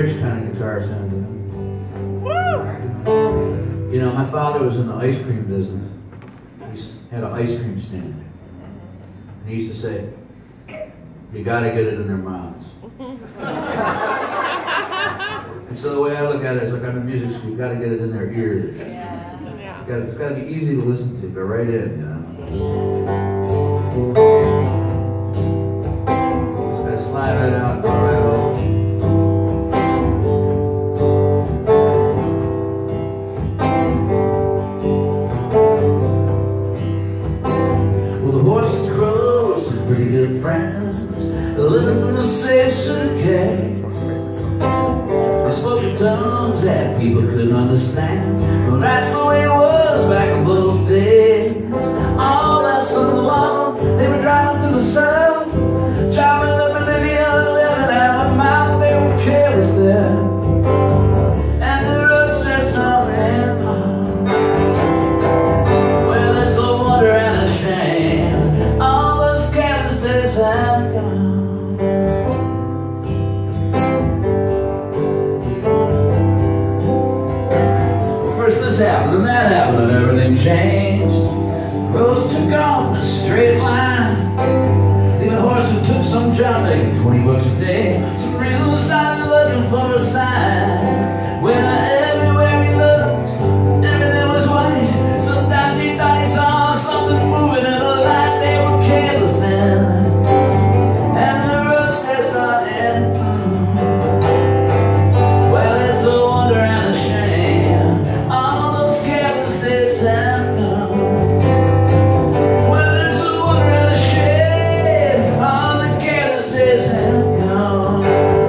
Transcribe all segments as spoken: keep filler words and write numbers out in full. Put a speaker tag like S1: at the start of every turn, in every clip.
S1: rich kind of guitar sound to him. You know, my father was in the ice cream business. He had an ice cream stand. And he used to say, you gotta get it in their mouths. And so the way I look at it is like I'm in music school, you gotta get it in their ears. Yeah. You gotta, it's gotta be easy to listen to, go right in, you know. Just gotta slide right out, go right over. Well, the horses and crows are pretty good friends, living from the safe suitcase. They spoke in tongues that people couldn't understand. Well, that's the way it was back in those days. All that summer long, they were driving through the south, driving up Bolivia, living out of mouth. They were careless there, and the road starts something. Well, it's a wonder and a shame, all those careless days have gone. This happened and that happened and everything changed. Roads took off in a straight line. Even a horse who took some job making twenty bucks a day. Some real started looking for a sign. When I, everywhere he looked, everything was white. Sometimes he thought he saw something moving in the light. They were careless then, and the road starts on end. Well, it's a wonder and a shame, have gone. Well, it's a wonder and a shame, all the careless days have gone.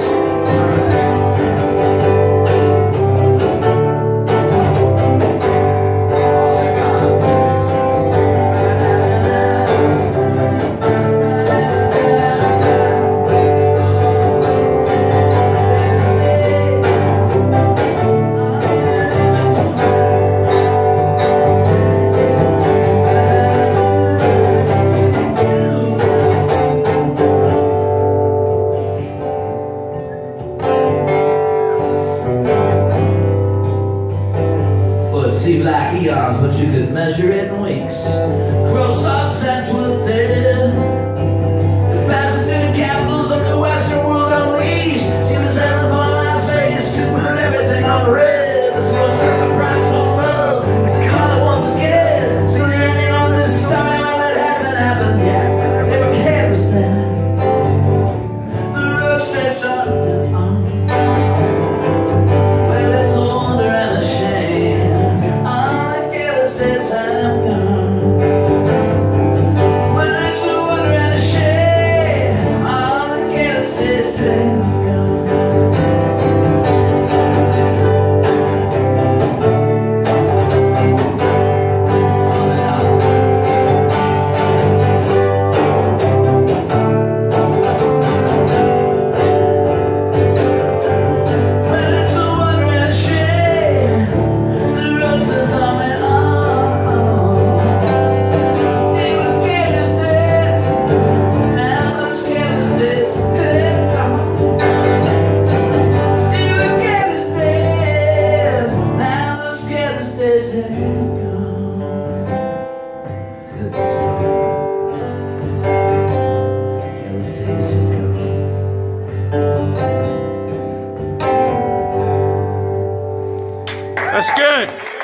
S1: It seemed like eons, but you could measure it in weeks. Gross our sense was dead. The passage in the capitals of the Western world unleashed. She was heading for Las Vegas to put everything on red. This world sets a price on love, the color won't forget. Still the ending on this story, well, it hasn't happened yet. They were careless then, the road stretched on and on.
S2: That's good.